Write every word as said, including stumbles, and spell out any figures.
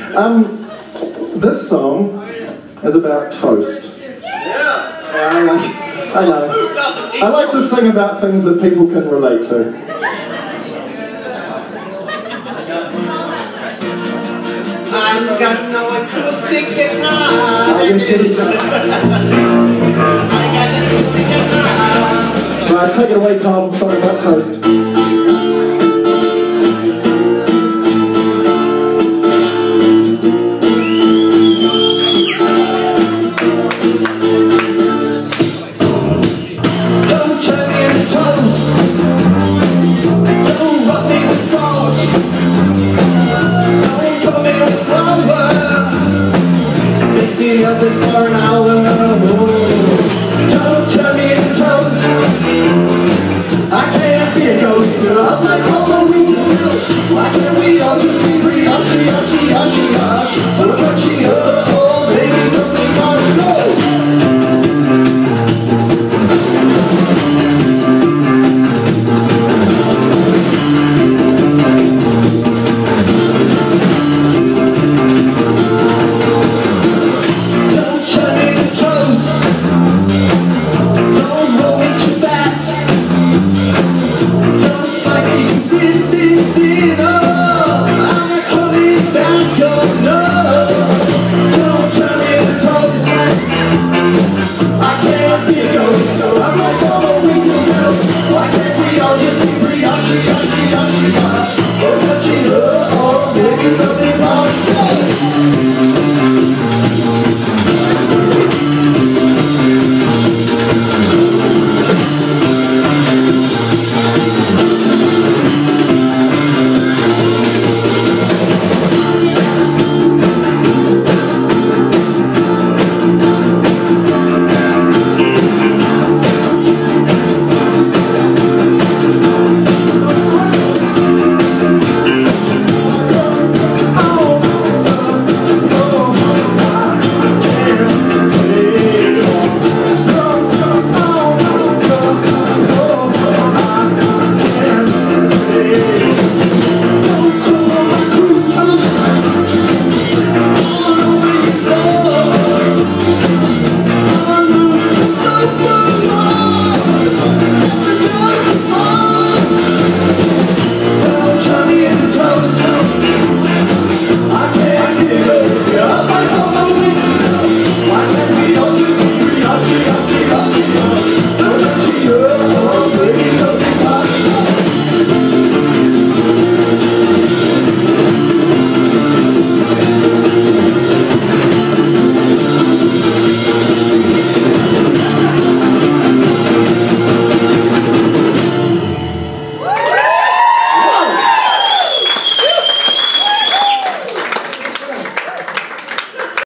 Um, this song is about toast. Yeah. I like, I know. I like to sing about things that people can relate to. I've got no acoustic guitar. I guess it is. I got an acoustic guitar. Right, take it away, Tom. Something about toast.